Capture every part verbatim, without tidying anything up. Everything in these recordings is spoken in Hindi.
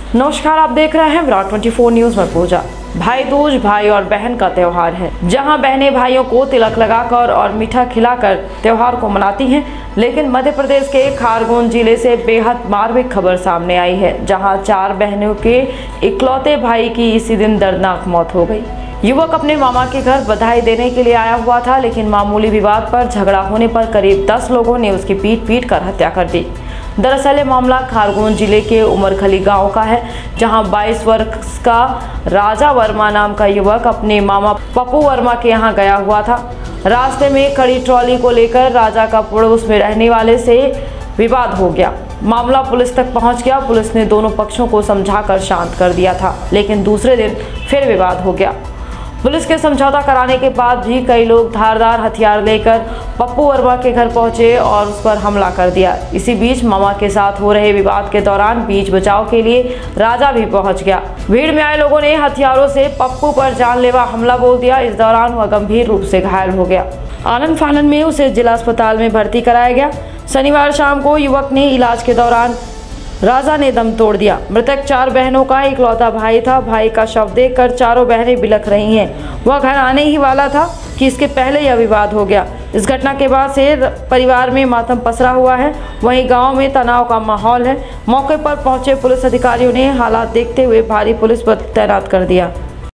नमस्कार, आप देख रहे हैं विराट चौबीस न्यूज में पूजा। भाई दूज भाई और बहन का त्योहार है, जहां बहनें भाइयों को तिलक लगाकर और मीठा खिलाकर त्योहार को मनाती हैं। लेकिन मध्य प्रदेश के खारगोन जिले से बेहद मार्मिक खबर सामने आई है, जहां चार बहनों के इकलौते भाई की इसी दिन दर्दनाक मौत हो गई। युवक अपने मामा के घर बधाई देने के लिए आया हुआ था, लेकिन मामूली विवाद पर झगड़ा होने पर करीब दस लोगों ने उसकी पीट पीट कर हत्या कर दी। दरअसल ये मामला खारगोन जिले के उमरखली गांव का है, जहां बाईस वर्ष का राजा वर्मा नाम का युवक अपने मामा पप्पू वर्मा के यहां गया हुआ था। रास्ते में खड़ी ट्रॉली को लेकर राजा का पड़ोस में रहने वाले से विवाद हो गया। मामला पुलिस तक पहुंच गया। पुलिस ने दोनों पक्षों को समझाकर शांत कर दिया था, लेकिन दूसरे दिन फिर विवाद हो गया। पुलिस के समझौता कराने के बाद भी कई लोग धारदार हथियार लेकर पप्पू वर्मा के घर पहुंचे और उस पर हमला कर दिया। इसी बीच मामा के साथ हो रहे विवाद के दौरान बीच बचाव के लिए राजा भी पहुंच गया। भीड़ में आए लोगों ने हथियारों से पप्पू पर जानलेवा हमला बोल दिया। इस दौरान वह गंभीर रूप से घायल हो गया। आनंद फानन में उसे जिला अस्पताल में भर्ती कराया गया। शनिवार शाम को युवक ने इलाज के दौरान राजा ने दम तोड़ दिया। मृतक चार बहनों का इकलौता भाई था। भाई का शव देखकर चारों बहनें बिलख रही हैं। वह घर आने ही वाला था कि इसके पहले यह विवाद हो गया। इस घटना के बाद से परिवार में मातम पसरा हुआ है। वहीं गांव में तनाव का माहौल है। मौके पर पहुंचे पुलिस अधिकारियों ने हालात देखते हुए भारी पुलिस बल तैनात कर दिया।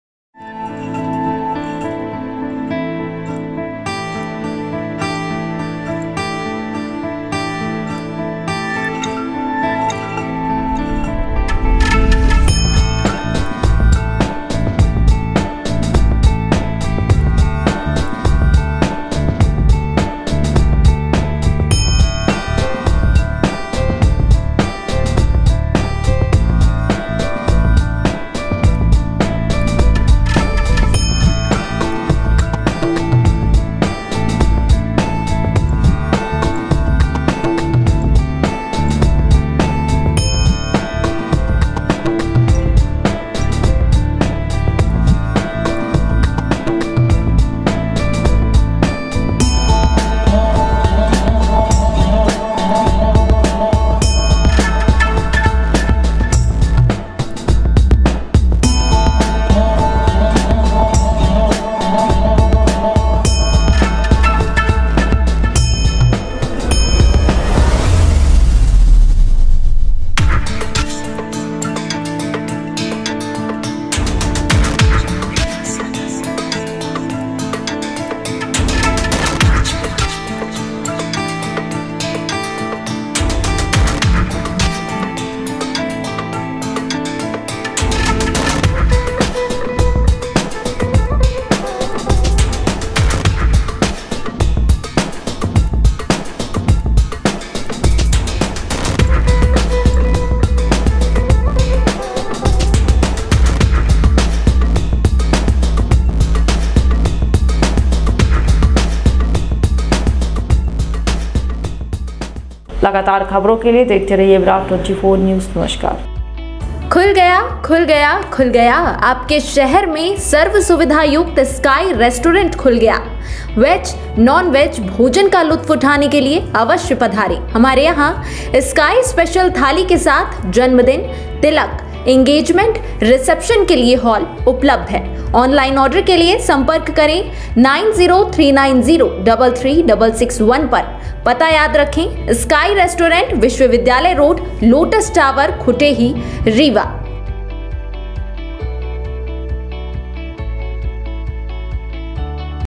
लगातार खबरों के लिए देखते रहिए विराट चौबीस न्यूज। नमस्कार। खुल गया खुल गया खुल गया आपके शहर में सर्व सुविधा युक्त स्काई रेस्टोरेंट खुल गया। वेज नॉन वेज भोजन का लुत्फ उठाने के लिए अवश्य पधारें। हमारे यहाँ स्काई स्पेशल थाली के साथ जन्मदिन, तिलक, एंगेजमेंट, रिसेप्शन के लिए हॉल उपलब्ध है। ऑनलाइन ऑर्डर के लिए संपर्क करें nine zero three nine zero double three double six one पर। पता याद रखें, स्काई रेस्टोरेंट, विश्वविद्यालय road, lotus tower, Khutehi, Rewa.